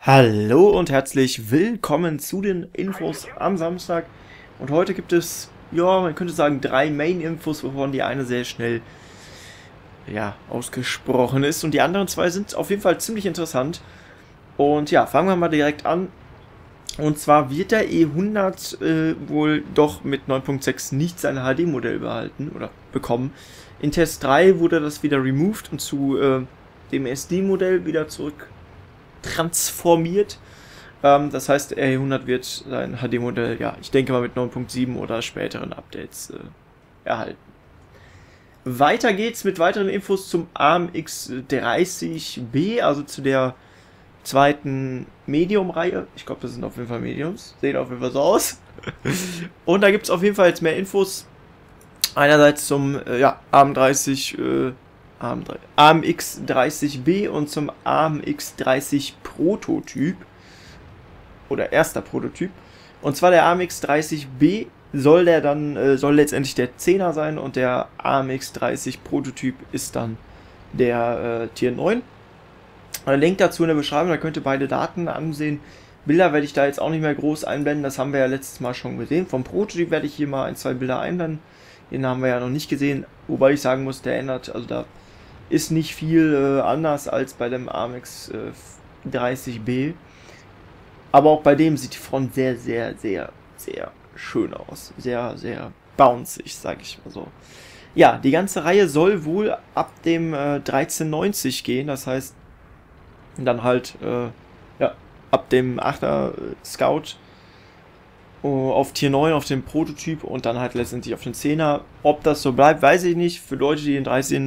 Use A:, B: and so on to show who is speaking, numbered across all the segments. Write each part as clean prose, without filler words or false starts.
A: Hallo und herzlich willkommen zu den Infos am Samstag. Und heute gibt es, ja, man könnte sagen, drei Main-Infos, wovon die eine sehr schnell, ja, ausgesprochen ist. Und die anderen zwei sind auf jeden Fall ziemlich interessant. Und ja, fangen wir mal direkt an. Und zwar wird der E100 wohl doch mit 9.6 nicht sein HD-Modell behalten oder bekommen. In Test 3 wurde das wieder removed und zu dem SD-Modell wieder zurück transformiert. Das heißt, der R100 wird sein HD-Modell, ja, ich denke mal mit 9.7 oder späteren Updates erhalten. Weiter geht's mit weiteren Infos zum ARM X30B, also zu der zweiten Medium-Reihe. Ich glaube, das sind auf jeden Fall Mediums. Sehen auf jeden Fall so aus. Und da gibt es auf jeden Fall jetzt mehr Infos. Einerseits zum ARM X30B und zum ARM X30 Prototyp oder erster Prototyp. Und zwar der ARM X30B soll letztendlich der 10er sein und der ARM X30 Prototyp ist dann der Tier 9. Link dazu in der Beschreibung, da könnt ihr beide Daten ansehen. Bilder werde ich da jetzt auch nicht mehr groß einblenden, das haben wir ja letztes Mal schon gesehen. Vom Prototyp werde ich hier mal ein, zwei Bilder einblenden. Den haben wir ja noch nicht gesehen, wobei ich sagen muss, der ändert, also da ist nicht viel anders als bei dem ARM X30B. Aber auch bei dem sieht die Front sehr, sehr, sehr, sehr schön aus. Sehr, sehr bouncy, sage ich mal so. Ja, die ganze Reihe soll wohl ab dem 1390 gehen. Das heißt, dann halt ab dem 8er Scout auf Tier 9, auf dem Prototyp und dann halt letztendlich auf den 10er. Ob das so bleibt, weiß ich nicht. Für Leute, die den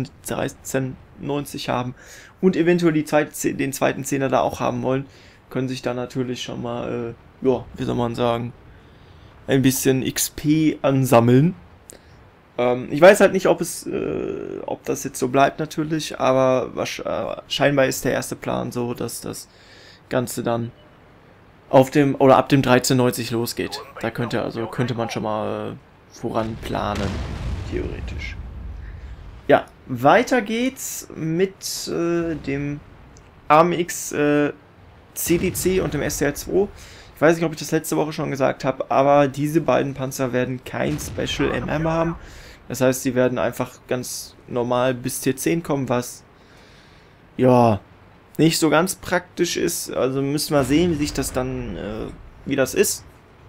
A: 1390 haben und eventuell den zweiten 10er da auch haben wollen, können sich da natürlich schon mal, wie soll man sagen, ein bisschen XP ansammeln. Ich weiß halt nicht, ob das jetzt so bleibt natürlich, aber scheinbar ist der erste Plan so, dass das Ganze dann ab dem 1390 losgeht. Da könnte man schon mal voran planen, theoretisch. Ja, weiter geht's mit dem ARM X CDC und dem STR2. Ich weiß nicht, ob ich das letzte Woche schon gesagt habe, aber diese beiden Panzer werden kein Special MM haben. Das heißt, sie werden einfach ganz normal bis Tier 10 kommen, was ja nicht so ganz praktisch ist. Also müssen wir sehen, wie sich das dann, wie das ist.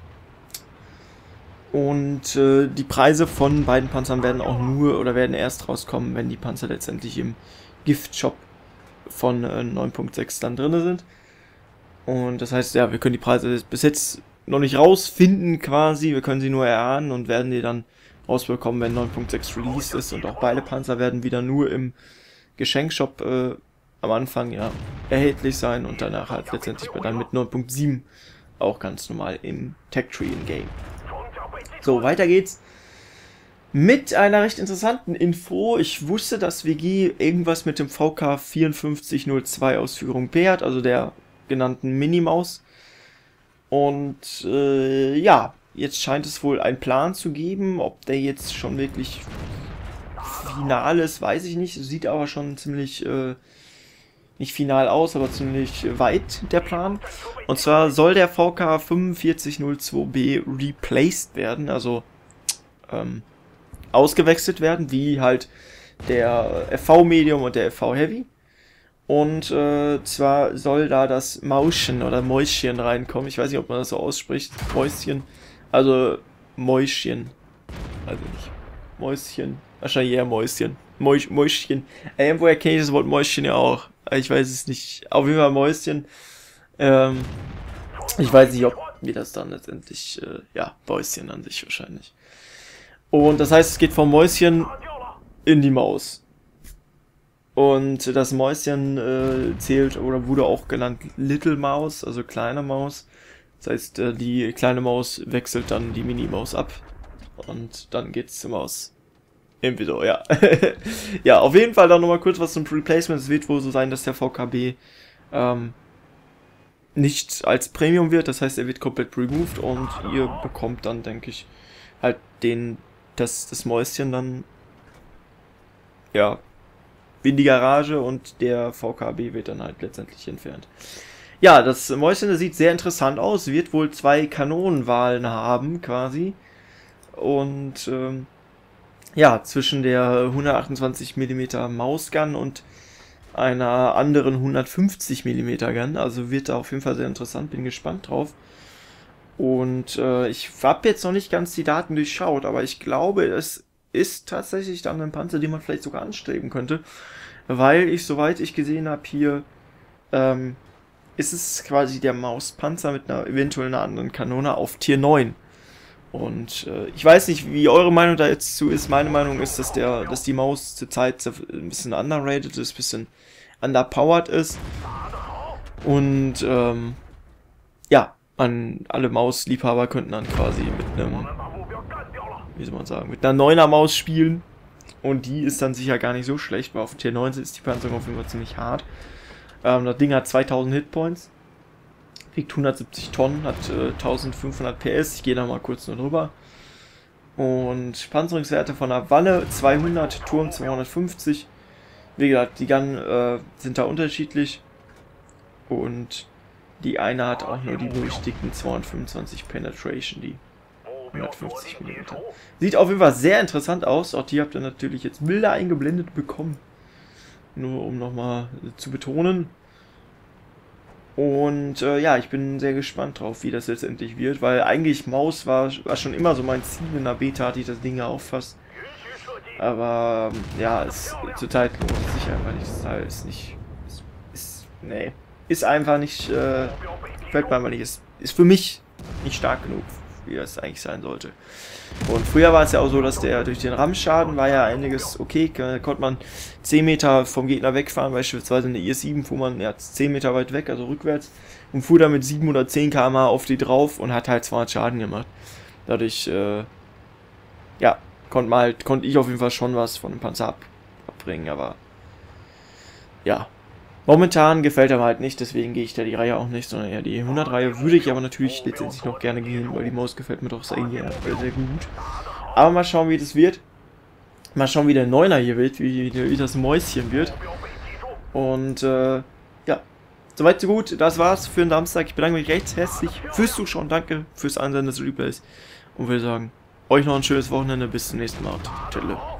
A: Und die Preise von beiden Panzern werden erst rauskommen, wenn die Panzer letztendlich im Giftshop von 9.6 dann drin sind. Und das heißt, ja, wir können die Preise bis jetzt noch nicht rausfinden quasi. Wir können sie nur erahnen und werden die dann rausbekommen, wenn 9.6 released ist. Und auch beide Panzer werden wieder nur im Geschenkshop am Anfang ja erhältlich sein und danach halt letztendlich dann mit 9.7 auch ganz normal im Tech Tree in Game. So, weiter geht's mit einer recht interessanten Info. Ich wusste, dass WG irgendwas mit dem VK 5402 Ausführung P hat, also der genannten Minimaus. Und ja, jetzt scheint es wohl einen Plan zu geben. Ob der jetzt schon wirklich final ist, weiß ich nicht. Sieht aber schon ziemlich nicht final aus, aber ziemlich weit der Plan. Und zwar soll der VK 4502B replaced werden, also ausgewechselt werden, wie halt der FV Medium und der FV Heavy. Und zwar soll da das Mauschen oder Mäuschen reinkommen. Ich weiß nicht, ob man das so ausspricht. Mäuschen. Also Mäuschen. Also nicht Mäuschen. Wahrscheinlich eher Mäuschen. Mäuschen. Irgendwoher kenne ich das Wort Mäuschen ja auch. Ich weiß es nicht. Auf jeden Fall Mäuschen. Ich weiß nicht, ob wir das dann letztendlich, Mäuschen an sich wahrscheinlich. Und das heißt, es geht vom Mäuschen in die Maus. Und das Mäuschen zählt oder wurde auch genannt Little Mouse, also kleine Maus. Das heißt, die kleine Maus wechselt dann die Mini-Maus ab. Und dann geht's zur Maus. Irgendwie so, ja. Ja, auf jeden Fall dann nochmal kurz was zum Replacement. Es wird wohl so sein, dass der VKB nicht als Premium wird. Das heißt, er wird komplett removed und ihr bekommt dann, denke ich, halt das Mäuschen dann, ja, in die Garage und der VKB wird dann halt letztendlich entfernt. Ja, das Mäuschen, das sieht sehr interessant aus. Wird wohl 2 Kanonenwahlen haben, quasi. Und ja, zwischen der 128 mm Mausgun und einer anderen 150 mm Gun. Also wird da auf jeden Fall sehr interessant. Bin gespannt drauf. Und ich habe jetzt noch nicht ganz die Daten durchschaut, aber ich glaube, es ist tatsächlich dann ein Panzer, den man vielleicht sogar anstreben könnte. Weil ich, soweit ich gesehen habe, hier ist es quasi der Mauspanzer mit einer eventuell einer anderen Kanone auf Tier 9. Und ich weiß nicht, wie eure Meinung da jetzt zu ist. Meine Meinung ist, dass die Maus zurzeit ein bisschen underrated ist, ein bisschen underpowered ist. Und ja, alle Mausliebhaber könnten dann quasi mit einem, wie soll man sagen, mit einer 9er Maus spielen. Und die ist dann sicher gar nicht so schlecht, weil auf Tier 19 ist die Panzerung auf jeden Fall ziemlich hart. Das Ding hat 2000 Hitpoints, wiegt 170 Tonnen, hat 1500 PS. Ich gehe da mal kurz nur drüber. Und Panzerungswerte von der Wanne 200, Turm 250. Wie gesagt, die Gun sind da unterschiedlich. Und die eine hat auch nur die berüchtigten 225 Penetration, die 150 mm. Sieht auf jeden Fall sehr interessant aus. Auch die habt ihr natürlich jetzt Bilder eingeblendet bekommen. Nur um nochmal zu betonen. Und ja, ich bin sehr gespannt drauf, wie das letztendlich wird. Weil eigentlich Maus war schon immer so mein Ziel. In der Beta hatte ich das Ding ja auch fast. Aber ja, zurzeit lohnt es sich einfach nicht. Das Teil ist nicht... nee. Ist einfach nicht... gefällt mir einfach nicht. Ist für mich nicht stark genug, wie es eigentlich sein sollte. Und früher war es ja auch so, dass der durch den Rammschaden war ja einiges okay, konnte man 10 Meter vom Gegner wegfahren, beispielsweise eine IS-7 fuhr man ja 10 Meter weit weg, also rückwärts, und fuhr dann mit 7 oder 10 km/h auf die drauf und hat halt 200 Schaden gemacht. Dadurch, ja, konnte ich auf jeden Fall schon was von dem Panzer abbringen, aber ja. Momentan gefällt er mir halt nicht, deswegen gehe ich da die Reihe auch nicht, sondern eher die 100-Reihe. Würde ich aber natürlich letztendlich noch gerne gehen, weil die Maus gefällt mir doch sehr gut. Aber mal schauen, wie das wird. Mal schauen, wie der 9er hier wird, wie das Mäuschen wird. Und ja, soweit so gut. Das war's für den Samstag. Ich bedanke mich recht herzlich fürs Zuschauen. Danke fürs Einsenden des Replays. Und würde sagen, euch noch ein schönes Wochenende. Bis zum nächsten Mal. Ciao.